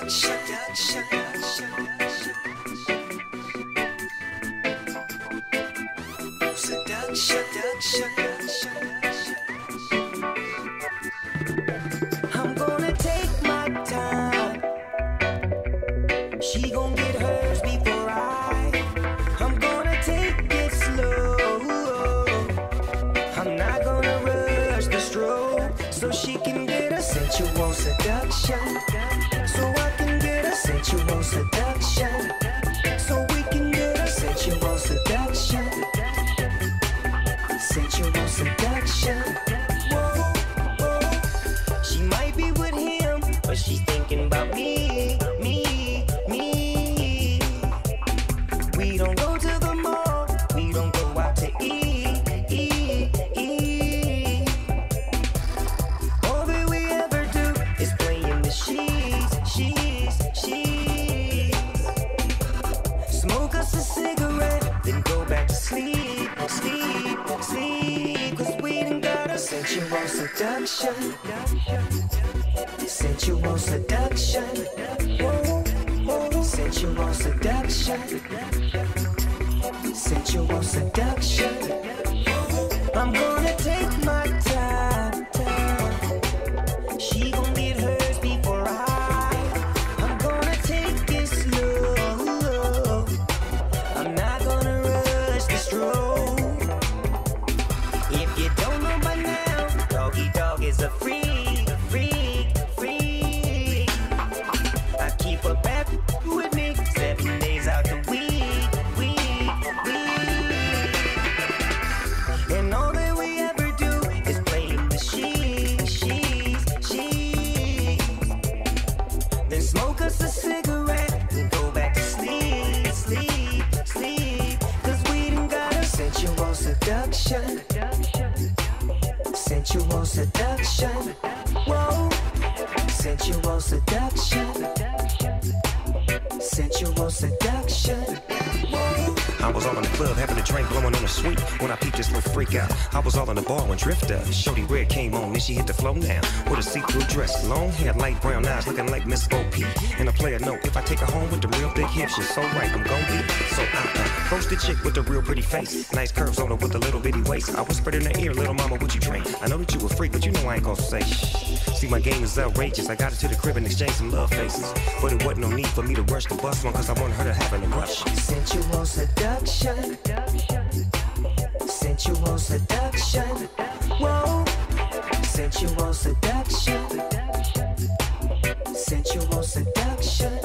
seduction. I'm gonna take my time. She gon' get hers before I'm gonna take it slow. I'm not gonna rush the stroke, so she can get a sensual seduction. So I can get a sensual seduction. So we can get a sensual seduction. Sensual seduction. Whoa, whoa. She might be with him, but she's thinking about me. We don't go to the mall, we don't go out to eat. All that we ever do is play in the sheets. Smoke us a cigarette, then go back to sleep. Cause we done got a sensual seduction. Sensual seduction. Whoa, whoa. Sensual seduction. Sensual seduction. I'm gonna take my time. She gon' get hers before I'm gonna take it slow. I'm not gonna rush the stroke. If you don't know by now, Dogg is a freak. I keep her back with me 7 days out the week. And all that we ever do is play in the sheets. Then smoke us a cigarette, then go back to sleep. Cause we done got a sensual seduction. Sensual seduction. Whoa. Sensual seduction. Sensual seduction. I was all in the club, having a drink, blowing on a sweet. When I peeped this little freak out, I was all in the bar when Drifter, Shorty Red came on, then she hit the flow now. With a see-through dress, long hair, light brown eyes, looking like Miss O.P. And a player note, if I take her home with the real big hips, she's so right, I'm gon' be. So approach the chick with the real pretty face, nice curves on her with a little bitty waist. I whispered in her ear, little mama, what you drink? I know that you a freak, but you know I ain't gon' say shh. See, my game is outrageous, I got her to the crib and exchanged some love faces. But it wasn't no need for me to rush the bus one, cause I wanted her to have a rush. Sensual seduction. Sensual seduction. Whoa. Sensual seduction. Sensual seduction.